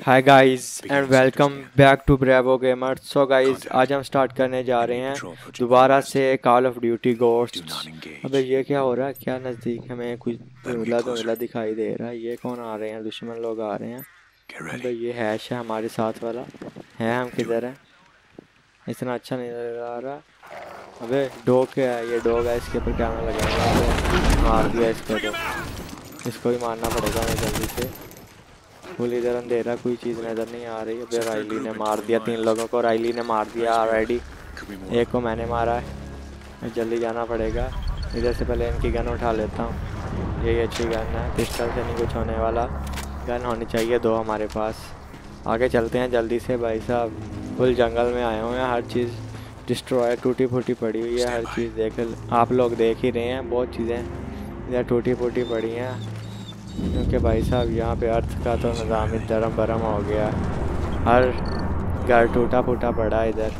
Hi guys and welcome back to bravo gamer. So guys आज हम start करने जा रहे हैं दोबारा से कॉल ऑफ ड्यूटी घोस्ट्स। अबे ये क्या हो रहा है? क्या नज़दीक हमें कुछ धुंधला धुंधला दिखाई दे रहा है? ये कौन आ रहे हैं? दुश्मन लोग आ रहे हैं। अबे ये हैश है हमारे साथ वाला है। हम किधर हैं? इतना अच्छा नहीं नजर आ रहा। अबे डॉग क्या है? ये डॉग है, इसके ऊपर कैमरा लगा हुआ है। मार दिया इसको तो। इसको भी मारना पड़ेगा हमें जल्दी से। फुल इधर अंधेरा, कोई चीज़ नज़र नहीं आ रही। अबे राइली ने मार दिया 3 लोगों को। राइली ने मार दिया ऑलरेडी। एक को मैंने मारा है। जल्दी जाना पड़ेगा। इधर से पहले इनकी गन उठा लेता हूँ। यही अच्छी गन है, पिस्टल से नहीं कुछ होने वाला। गन होनी चाहिए 2 हमारे पास। आगे चलते हैं जल्दी से भाई साहब। फुल जंगल में आए हुए हैं। हर चीज़ डिस्ट्रॉय टूटी फूटी पड़ी हुई है। हर चीज़ देख आप लोग देख ही रहे हैं। बहुत चीज़ें इधर टूटी फूटी पड़ी हैं, क्योंकि भाई साहब यहाँ पे अर्थ का तो निज़ाम दरम बरम हो गया। हर घर टूटा फूटा पड़ा। इधर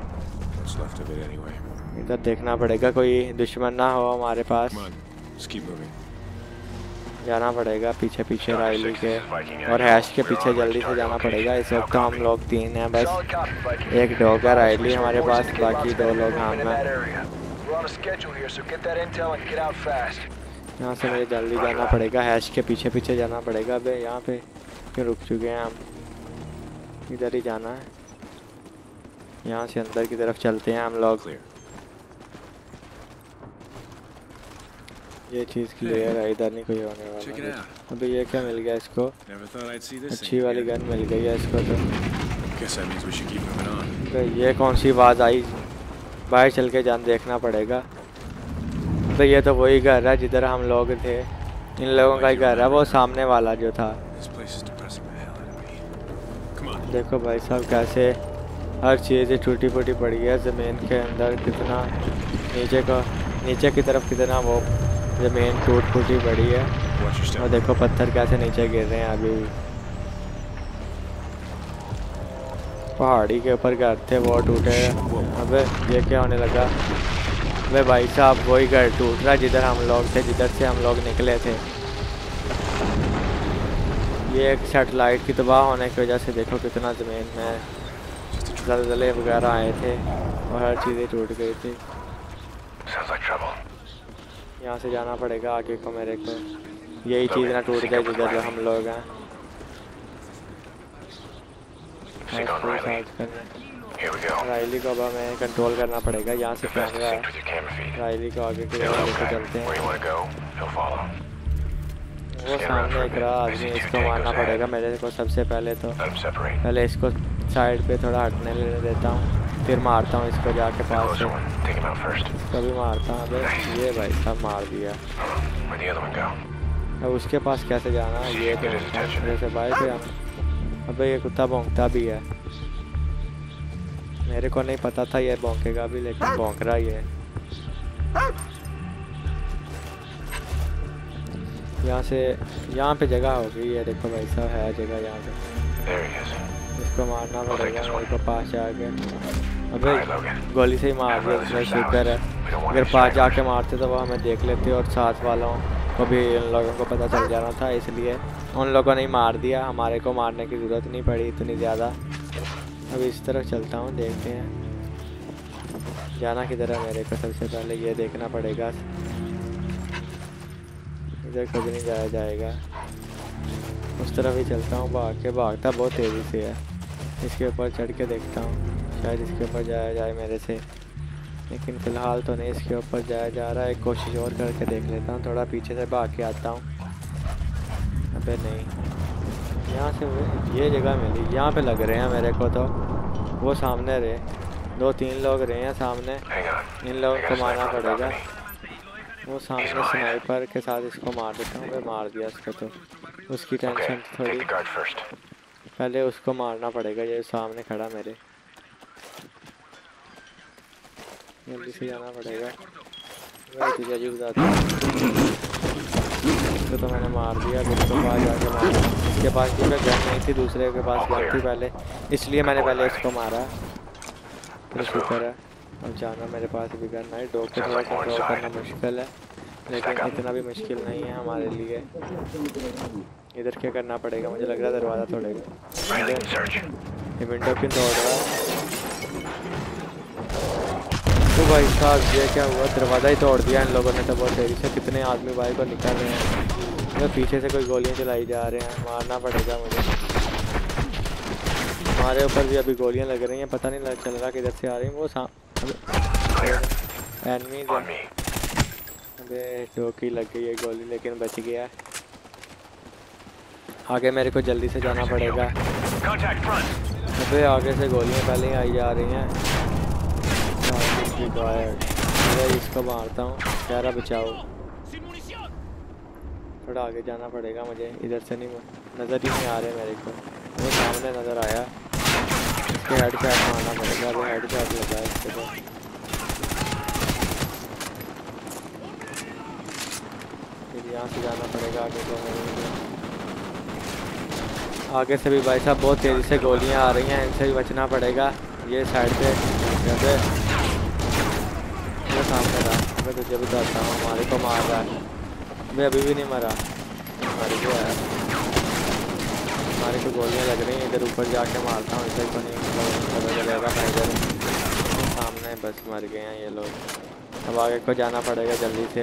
इधर देखना पड़ेगा कोई दुश्मन ना हो हमारे पास। जाना पड़ेगा पीछे पीछे राइली के और हैश के पीछे जल्दी से जाना पड़ेगा। इस वक्त तो हम लोग 3 हैं बस। एक डॉग है राइली हमारे पास, बाकी 2 लोग हम हैं। यहाँ से मुझे जल्दी जाना पड़ेगा। हैश के पीछे पीछे जाना पड़ेगा। अबे यहाँ पे क्यों रुक चुके हैं हम? इधर ही जाना है। यहाँ से अंदर की तरफ चलते हैं हम लोग। ये चीज़ क्लियर है, इधर नहीं कोई होने वाला। अबे ये क्या मिल गया इसको? अच्छी वाली गन मिल गई है इसको तो। अबे ये कौन सी आवाज़ आई? बाहर चल के जान देखना पड़ेगा। तो ये तो वही घर है जिधर हम लोग थे। इन लोगों का ही घर है, वो सामने वाला जो था। देखो भाई साहब कैसे हर चीज़ टूटी फूटी पड़ी है ज़मीन के अंदर। कितना नीचे की तरफ कितना वो ज़मीन टूट फूटी पड़ी है। और देखो पत्थर कैसे नीचे गिर रहे हैं अभी। पहाड़ी के ऊपर घर थे वो टूटे। अबे ये क्या होने लगा? वे भाई साहब वही घर टूट रहा है जिधर हम लोग थे, जिधर से हम लोग निकले थे। ये एक सेटेलाइट की तबाह होने की वजह से देखो कितना ज़मीन में ज़लज़ले वगैरह आए थे और हर चीज़ें टूट गई थी। यहाँ से जाना पड़ेगा आगे को मेरे को। यही चीज़ ना टूट जाए जिधर जो हम लोग हैं। राइली को अब हमें कंट्रोल करना पड़ेगा। यहाँ से कैमरा है। राइली को आगे की तरफ लेकर चलते हैं। वो सामने एक रहा आदमी, इसको मारना पड़ेगा मेरे को सबसे पहले तो। पहले इसको साइड पे थोड़ा हटने लेने देता हूँ, फिर मारता हूँ इसको जाके पास से। इसको भी मारता हूँ। अबे ये भाई साहब मार दिया। अब उसके पास कैसे जाना? ये तो जैसे बाइक है। अबे ये कुत्ता भौंकता भी है। मेरे को नहीं पता था ये भौंकेगा भी, लेकिन भौंक रहा ही है। यहाँ पे जगह हो गई है। देखो भाई साहब है जगह यहाँ पे। इसको मारना पड़ेगा मेरे को पास जाके। अबे गोली से ही मार दिया उसने, शुक्र है। अगर पास जाके मारते तो वो हमें देख लेते और साथ वालों को भी उन लोगों को पता चल जाना था, इसलिए उन लोगों ने ही मार दिया। हमारे को मारने की ज़रूरत नहीं पड़ी इतनी ज़्यादा। अब इस तरफ चलता हूँ, देखते हैं जाना किधर है मेरे को। सबसे पहले ये देखना पड़ेगा। इधर कभी नहीं जाया जाएगा। उस तरफ ही चलता हूँ। भागता बहुत तेज़ी से है। इसके ऊपर चढ़ के देखता हूँ, शायद इसके ऊपर जाया जाए मेरे से, लेकिन फ़िलहाल तो नहीं इसके ऊपर जाया जा रहा है। एक कोशिश और करके देख लेता हूँ। थोड़ा पीछे से भाग के आता हूँ। अबे नहीं, यहाँ से ये जगह मिली। यहाँ पे लग रहे हैं मेरे को तो। वो सामने रहे 2-3 लोग रहे हैं सामने। इन लोगों को मारना पड़ेगा। वो सामने स्नाइपर के साथ इसको मार देता हूँ। मैं मार दिया इसको तो। उसकी टेंशन थोड़ी, पहले उसको मारना पड़ेगा। ये सामने खड़ा मेरे, जल्दी से जाना पड़ेगा। मैं तुझे भी बताता हूँ। इसको तो मैंने मार दिया। इसको पास जाके मारा। इसके पास भी मैं गन नहीं थी, दूसरे के पास गन थी पहले, इसलिए मैंने पहले इसको मारा। तो शुक्र है। अब जाना मेरे पास भी गन है। डॉग को थोड़ा कंट्रोल करना मुश्किल है, लेकिन इतना भी मुश्किल नहीं है हमारे लिए। इधर क्या करना पड़ेगा, मुझे लग रहा है दरवाज़ा तोड़ेगा। ये विंडो क्यों तोड़ रहा है? तो भाई साहब ये क्या हुआ, दरवाज़ा ही तोड़ दिया इन लोगों ने तो बहुत तेज़ी से। कितने आदमी बाहर को निकल रहे हैं, तो पीछे से कोई गोलियां चलाई जा रहे हैं। मारना पड़ेगा मुझे। हमारे ऊपर भी अभी गोलियां लग रही हैं, पता नहीं चल रहा किधर से आ रही हैं। वो एनमी अबे जो की लग गई है गोली, लेकिन बच गया। आगे मेरे को जल्दी से जाना पड़ेगा। अबे आगे से गोलियां पहले ही आई जा रही हैं। इसको मारता हूँ, प्यारा बचाओ। थोड़ा आगे जाना पड़ेगा मुझे, इधर से नहीं नज़र ही नहीं आ रहे मेरे को। वो सामने नज़र आया, इसके हेड शॉट मारना पड़ेगा। वो हेड शॉट लगा है इसके तो। फिर यहाँ से जाना पड़ेगा आगे को। आगे से भी भाई साहब बहुत तेज़ी से गोलियाँ आ रही हैं, इनसे भी बचना पड़ेगा। ये साइड पे जैसे वो सामने रहा, मैं तुझे बताता हूँ। हमारे को मार रहा है, मैं अभी भी नहीं मरा। हमारे को आया, हमारे को गोलियाँ लग रही हैं। इधर ऊपर जाके मारता हूँ, इधर को नहीं पता चलेगा। मैं इधर सामने बस मर गए हैं ये लोग। अब आगे को जाना पड़ेगा जल्दी से।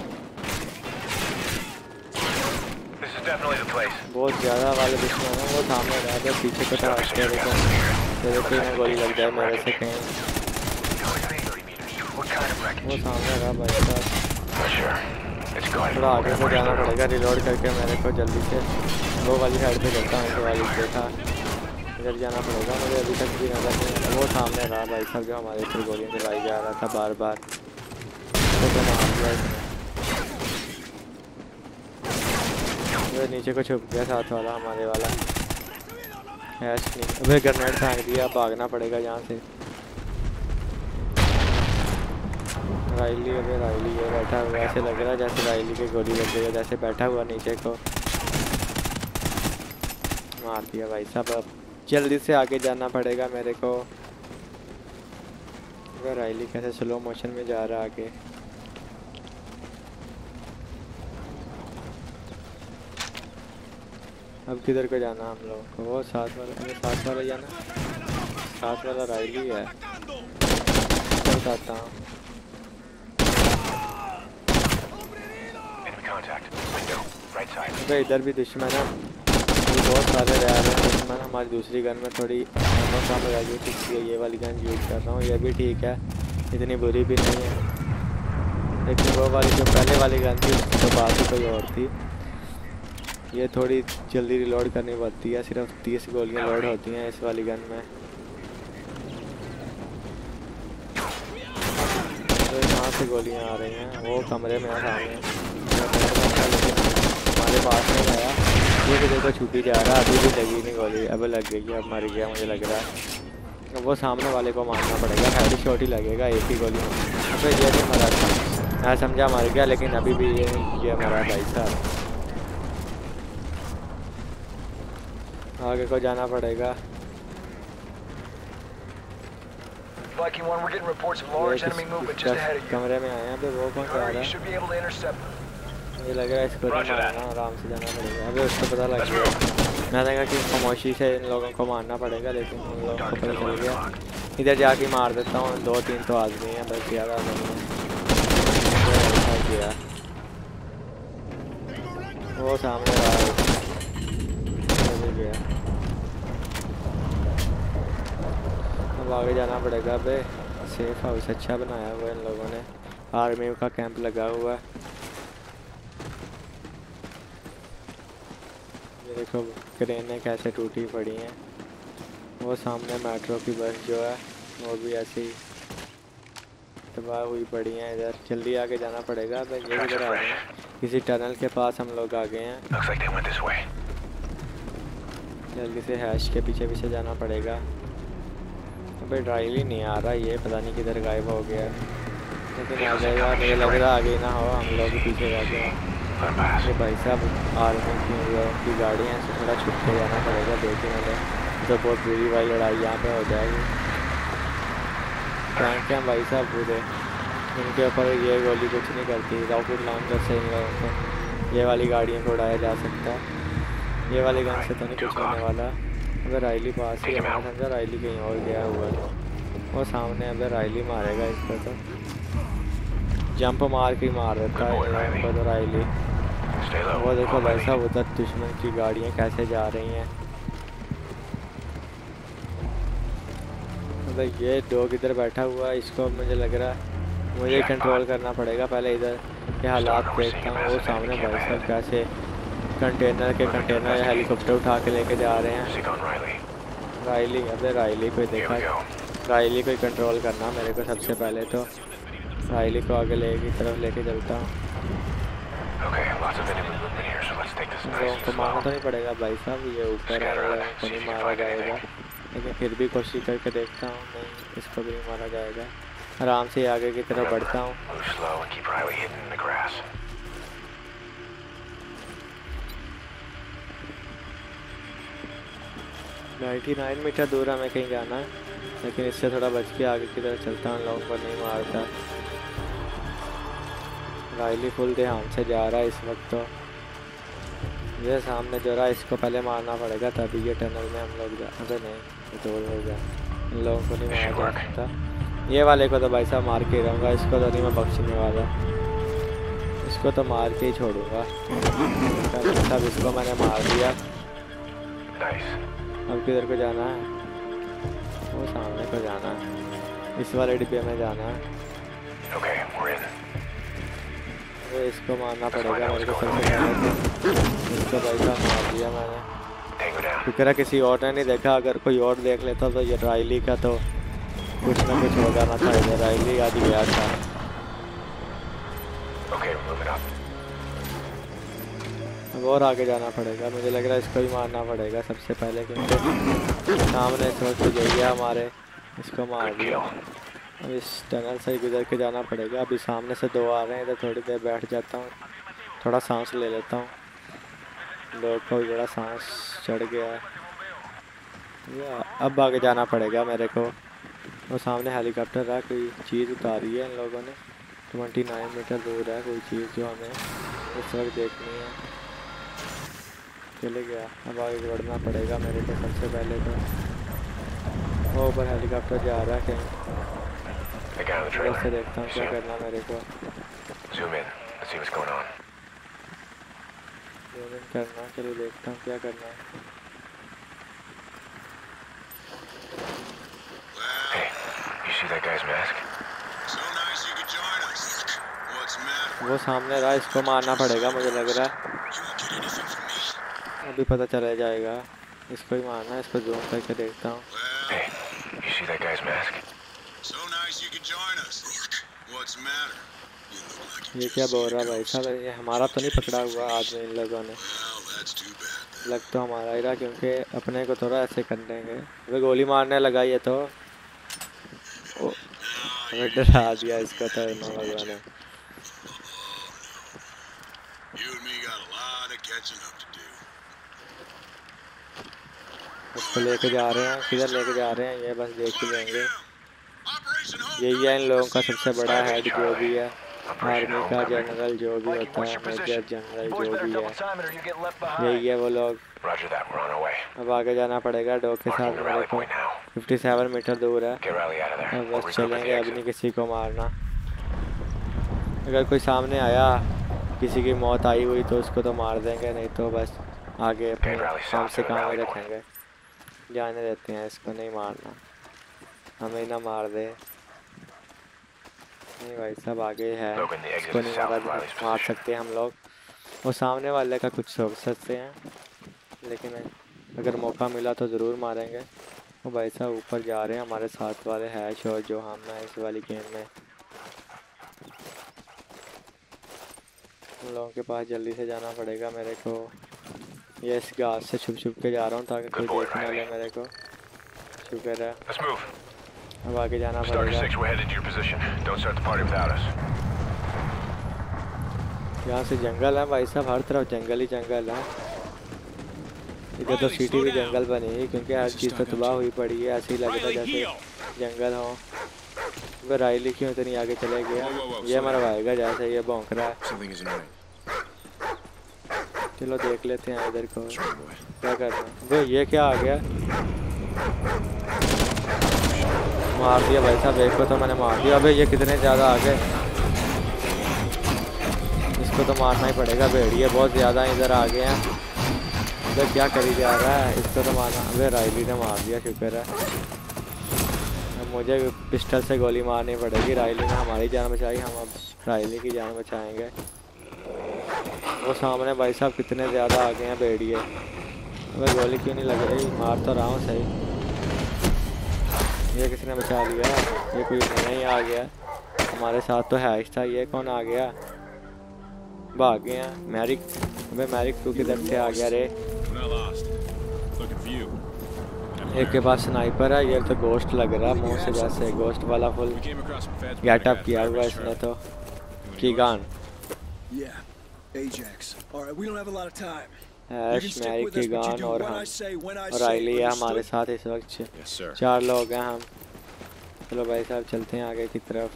बहुत ज़्यादा वाले दुश्मन है। वो सामने रह गया, पीछे को तेरे को में गोली लग जाए मेरे से कहीं। वो सामने रहा भाई साहब। थोड़ा आगे को जाना पड़ेगा रिलोड करके मेरे को जल्दी से। वो वाली साइड पे चलता हूँ, इधर वाली देखा। इधर जाना पड़ेगा मुझे, अभी तक भी नजर नहीं। वो सामने रहा भाई साहब, जो हमारे ऊपर गोलियाँ चलाई जा रहा था बार बार। तो नीचे को छुप गया साथ वाला, हमारे वाला ऐश नहीं। अबे ग्रेनेड फेंक दिया, भागना पड़ेगा यहाँ से। राइली, अबे राइली ये बैठा हुआ, ऐसे लग रहा है जैसे राइली की गोली लग गई है, जैसे बैठा हुआ नीचे को। मार दिया भाई साहब। अब जल्दी से आगे जाना पड़ेगा मेरे को। अबे राइली कैसे स्लो मोशन में जा रहा है आगे। अब किधर को जाना हम लोग को? वो साथ वाला, हमें साथ वाला जाना। साथ वाला राइली है, बताता हूँ। अबे इधर भी दुश्मन है, बहुत सारे रह रहे हैं दुश्मन। हमारी दूसरी गन में थोड़ी कम रह गई, इसलिए ये वाली गन यूज़ कर रहा हूँ। ये भी ठीक है, इतनी बुरी भी नहीं है। लेकिन वो वाली जो पहले वाली गन थी तो बात ही कोई और थी। ये थोड़ी जल्दी रिलोड करनी पड़ती है, सिर्फ 30 गोलियां लोड होती हैं इस वाली गन में। तो यहाँ से गोलियां आ रही हैं, वो कमरे में सामने हमारे पास नहीं आया। ये तो देखो छुपी जा रहा है, अभी भी लगी नहीं गोली। अब लग गई, अब मर गया मुझे लग रहा है। वो सामने वाले को मारना पड़ेगा, हेड शॉट ही लगेगा एक ही गोली में। तो ये नहीं मरा था, मैं समझा मर गया, लेकिन अभी भी ये मरा भाई साहब। आगे को जाना पड़ेगा। कमरे में आए हैं, अभी वो कौन सा आ रहा है? मुझे लग रहा है इसको नहीं मारना, आराम से जाना पड़ेगा। अभी उसको पता लग गया, मैं देखा कि खामोशी से इन लोगों को मारना पड़ेगा, लेकिन उन लोगों को पता चल गया। इधर जाके मार देता हूँ, 2-3 तो आदमी हैं बस, ज़्यादा नहीं है। वो सामने रहा गया। अब आगे जाना पड़ेगा। बे सेफ हाउस अच्छा बनाया हुआ है इन लोगों ने, आर्मी का कैंप लगा हुआ है। ये देखो क्रेनें कैसे टूटी पड़ी हैं। वो सामने मेट्रो की बस जो है वो भी ऐसे ही तबाह हुई पड़ी हैं। इधर जल्दी आगे जाना पड़ेगा। अब ये इधर आ गए हैं, किसी टनल के पास हम लोग आ गए हैं। जल्दी से हैश के पीछे पीछे जाना पड़ेगा। अबे ड्राइव ही नहीं आ रहा, ये पता नहीं किधर गायब हो गया, लेकिन आ जाएगा। मुझे लग रहा आगे ना हो, हम लोग पीछे रह गए। ये भाई साहब आर्मी की गाड़ी है, इससे थोड़ा छुप के जाना पड़ेगा। देखेंगे तो बहुत बुरी वाली लड़ाई यहाँ पे हो जाएगी। टैंक हैं भाई साहब पूरे, इनके ऊपर ये गोली कुछ नहीं करती। रॉकेट लॉन्चर से इन लोगों को ये वाली गाड़ियों को उड़ाया जा सकता है। ये वाले गन से तो नहीं कुछ होने वाला। अबे राइली पास ही है, मैं समझा राइली कहीं और गया हुआ है। वो सामने अबे राइली मारेगा इसको तो, जंप मार के मार देता है इनको तो राइली। वो देखो भाई साहब उधर दुश्मन की गाड़ियाँ कैसे जा रही हैं। मतलब ये डॉग इधर बैठा हुआ है, इसको मुझे लग रहा है मुझे कंट्रोल करना पड़ेगा। पहले इधर के हालात देखता हूँ। वो सामने भाई साहब कैसे कंटेनर या हेलीकॉप्टर उठा के लेके जा रहे हैं। राइली, अबे राइली को देखा, राइली को कंट्रोल करना मेरे को सबसे पहले तो। राइली को आगे की तरफ लेके चलता हूँ। लोगों को मारना तो नहीं पड़ेगा भाई साहब, ये ऊपर है, लोगों को नहीं मारा जाएगा, लेकिन फिर भी कोशिश करके देखता हूँ। नहीं, इसको भी नहीं मारा जाएगा। आराम से आगे की तरफ बढ़ता हूँ। 99 मीटर दूर हमें कहीं जाना है, लेकिन इससे थोड़ा बच के आगे की तरफ चलता हूँ। लोगों को नहीं मारता। राइली फुल ध्यान से जा रहा है इस वक्त तो। ये सामने जो रहा है इसको पहले मारना पड़ेगा, तभी ये टनल में हम लोग जा। अरे नहीं, दूर हो गया, इन लोगों को नहीं मारा जा सकता। ये वाले को तो भाई साहब मार के ही रहूँगा, इसको तो नहीं मैं बख्शने वाला, इसको तो मार के ही छोड़ूंगा। सब इसको मैंने मार दिया। अब किधर को जाना है? वो सामने को जाना है, इस वाले डिब्बे में जाना है। वो इसको मारना पड़ेगा मेरे को सबसे पहले। इसको भाई साहब मार दिया मैंने, शुक्र किसी और ने नहीं देखा। अगर कोई और देख लेता तो ये राइली का तो कुछ ना कुछ हो जाना था। इधर राइली आज गया था। अब और आगे जाना पड़ेगा, मुझे लग रहा है इसको ही मारना पड़ेगा सबसे पहले, क्योंकि सामने इस वक्त यही है हमारे। इसको मार दिया। अब इस टनल से गुजर के जाना पड़ेगा। अभी सामने से दो आ रहे हैं, इधर थोड़ी देर बैठ जाता हूँ, थोड़ा सांस ले लेता हूँ। लोग को भी बड़ा सांस चढ़ गया है। अब आगे जाना पड़ेगा मेरे को। वो सामने हेलीकॉप्टर है, कोई चीज़ उतारी है इन लोगों ने। 29 मीटर दूर है कोई चीज़ जो हमें इस वक्त देखनी है। चले गया, अब आगे बढ़ना पड़ेगा मेरे को सबसे पहले तो। वो ऊपर हेलीकॉप्टर जा रहा है कहीं, वैसे देखता हूँ क्या करना मेरे को। जूम इन करना, चलो देखता हूँ क्या करना है। वो सामने रहा, इसको मारना पड़ेगा मुझे लग रहा है। अभी पता चला जाएगा, इसको ही मारना है। इसको जूम करके देखता हूँ। ये क्या बोल रहा है भाई साहब? ये हमारा तो नहीं पकड़ा हुआ आदमी इन लोगों ने। लग तो हमारा ही रहा, क्योंकि अपने को थोड़ा ऐसे कर देंगे। वे गोली मारने लगा ये तो, हमें डरा दिया इसको तो इन लोगों ने। उसको लेके जा रहे हैं, किधर लेके जा रहे हैं ये बस देख ही लेंगे। यही है इन लोगों का सबसे बड़ा हेड जो भी है, आर्मी का जनरल जो भी होता है, मेजर जनरल जो भी है, यही है वो लोग। अब आगे जाना पड़ेगा डॉग के साथ मेरे को। 57 मीटर दूर है, अब बस चलेंगे। अब नहीं किसी को मारना। अगर कोई सामने आया, किसी की मौत आई हुई तो उसको तो मार देंगे, नहीं तो बस आगे अपने काम से काम ही रखेंगे। जाने देते हैं, इसको नहीं मारना, हमें ना मार दे। नहीं भाई सब आगे है, इसको नहीं मार सकते हम लोग। वो सामने वाले का कुछ सोच सकते हैं, लेकिन अगर मौका मिला तो ज़रूर मारेंगे। वो भाई साहब ऊपर जा रहे हैं, हमारे साथ वाले हैश और जो हम हैं इस वाली गेम में। उन लोगों के पास जल्दी से जाना पड़ेगा मेरे को। ये इस घास से छुप छुप के जा रहा हूँ ताकि कोई देख ना ले मेरे को। शुक्र है। अब आगे जाना पड़ेगा। यहाँ से जंगल है भाई साहब, हर तरफ जंगल ही जंगल है। इधर तो सिटी भी जंगल बनी है, क्योंकि हर चीज़ तो तबाह हुई पड़ी है। ऐसे ही लगता है जैसे जंगल हो। वह राइली क्यों इतनी आगे चले गया? ये मरवाएगा जैसे ये भौंक रहा है। चलो देख लेते हैं इधर को क्या कर रहे हैं। वो ये क्या आ गया, मार दिया भाई साहब, एक को तो मैंने मार दिया। अबे ये कितने ज़्यादा आ गए, इसको तो मारना ही पड़ेगा। भेड़िए बहुत ज़्यादा इधर आ गए हैं। इधर क्या करी जा रहा है, इसको तो मारना। अबे राइली ने मार दिया, शुक्र है। अब मुझे पिस्टल से गोली मारनी पड़ेगी। राइली ने हमारी जान बचाई, हम अब राइली की जान बचाएंगे। वो सामने भाई साहब कितने ज़्यादा आ गए हैं भेड़िए। अबे गोली क्यों नहीं लग रही, मार तो रहा हूँ सही। ये किसने बचा लिया, ये कोई नहीं आ गया हमारे साथ तो है था। ये कौन आ गया, भाग गए हैं। मैरिक, अबे मैरिक तू किधर से आ गया रे। एक के पास स्नाइपर है, ये तो गोश्त लग रहा है मुंह से, जैसे गोश्त वाला फुल गेटअप किया हुआ इसने तो। कीगान ऐश, मैरिक, कीगान और हम और राइली है हमारे साथ इस वक्त। 4 लोग हैं हम। चलो भाई साहब चलते हैं आगे की तरफ।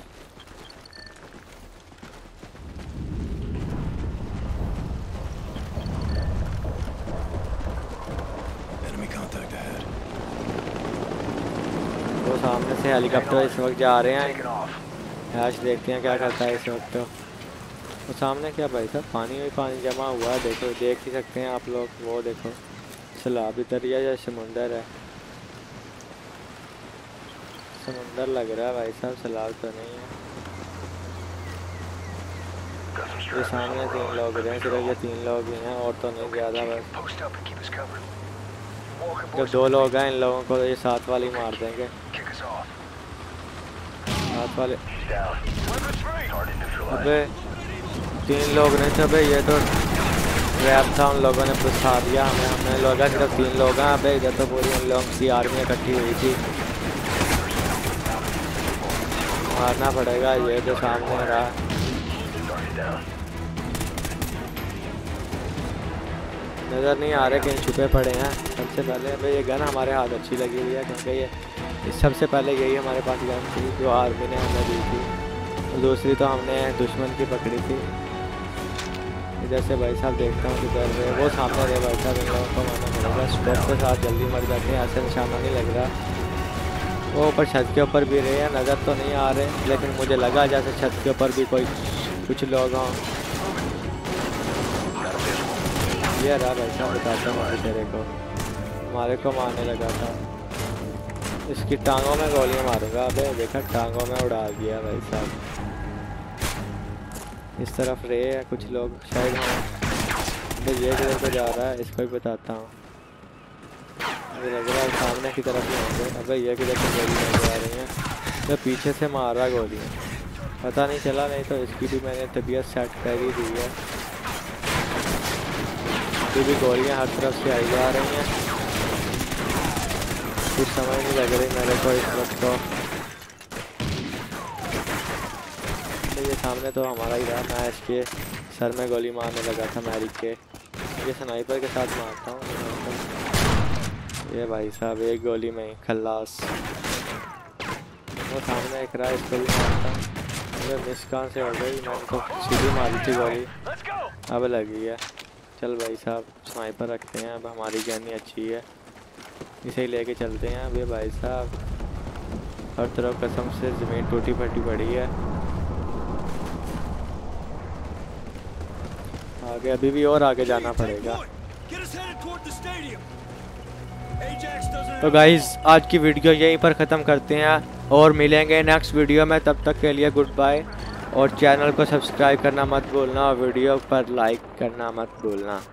वो सामने से हेलीकॉप्टर इस वक्त जा रहे हैं। ऐश देखते हैं क्या करता है इस वक्त। तो सामने क्या भाई साहब पानी में पानी जमा हुआ है, देखो देख ही सकते हैं आप लोग। वो देखो सैलाब दरिया या समुंदर है, समुंदर लग रहा है भाई साहब, सैलाब तो नहीं है। ये सामने 3 लोग हैं, सिर्फ ये 3 लोग ही हैं और तो नहीं ज़्यादा। बस जो 2 लोग हैं इन लोगों को ये साथ वाली मार देंगे। साथ वाले, अबे 3 लोग नहीं थे भाई, ये तो ट्रैप था। उन लोगों ने फंसा दिया हमें, हमने लोग सिर्फ 3 लोग हैं। अबे इधर तो पूरी उन लोगों की आर्मी इकट्ठी हुई थी। मारना पड़ेगा, ये तो सामने रहा। नज़र नहीं आ रहे, कहीं छुपे पड़े हैं। सबसे पहले भाई ये गन हमारे हाथ अच्छी लगी हुई है, क्योंकि ये सबसे पहले यही हमारे पास गन थी जो आर्मी ने हमें दी थी। दूसरी तो हमने दुश्मन की पकड़ी थी। इधर से भाई साहब देखता हूँ किधर है। वो सामने रहे भाई साहब, इन लोगों को मारना पड़ेगा। स्टॉप के साथ जल्दी मर जाते हैं, ऐसे निशाना नहीं लग रहा। वो ऊपर छत के ऊपर भी रहे हैं, नज़र तो नहीं आ रहे, लेकिन मुझे लगा जैसे छत के ऊपर भी कुछ लोग हों। ये रहा भाई साहब, बताता हूँ तेरे को, हमारे को मारने लगा था। इसकी टांगों में गोलियां मारूंगा। अबे देखा, टांगों में उड़ा दिया भाई साहब। इस तरफ रहे हैं कुछ लोग शायद हों। तो ये किधर को जा रहा है इसको भी बताता हूँ। मुझे लग रहा है सामने की तरफ ही होंगे। अबे ये किधर से गोलियां जा रही हैं, तो पीछे से मार रहा गोलियां, पता नहीं चला। नहीं तो इसकी भी मैंने तबीयत सेट कर ही दी है। अभी भी गोलियां हर तरफ से आई जा रही हैं, कुछ समझ नहीं लग रही मेरे को इस वक्त। तो ये सामने तो हमारा ही रहा। मैं इसके सर में गोली मारने लगा था मैरिक के। ये स्नाइपर के साथ मारता हूँ। ये भाई साहब एक गोली में खल्लास। वो सामने एक रहा, इसको भी मारता हूँ। मुझे मिस कहाँ से हो गई, मैंने तो सीधी मारी थी गोली, अब लगी है। चल भाई साहब स्नाइपर रखते हैं, अब हमारी गन अच्छी है, इसे ही लेके चलते हैं। अभी भाई साहब हर तरफ कसम से ज़मीन टूटी फटी पड़ी है। आगे अभी भी और आगे जाना पड़ेगा। तो गाइस आज की वीडियो यहीं पर ख़त्म करते हैं और मिलेंगे नेक्स्ट वीडियो में। तब तक के लिए गुड बाय, और चैनल को सब्सक्राइब करना मत भूलना और वीडियो पर लाइक करना मत भूलना।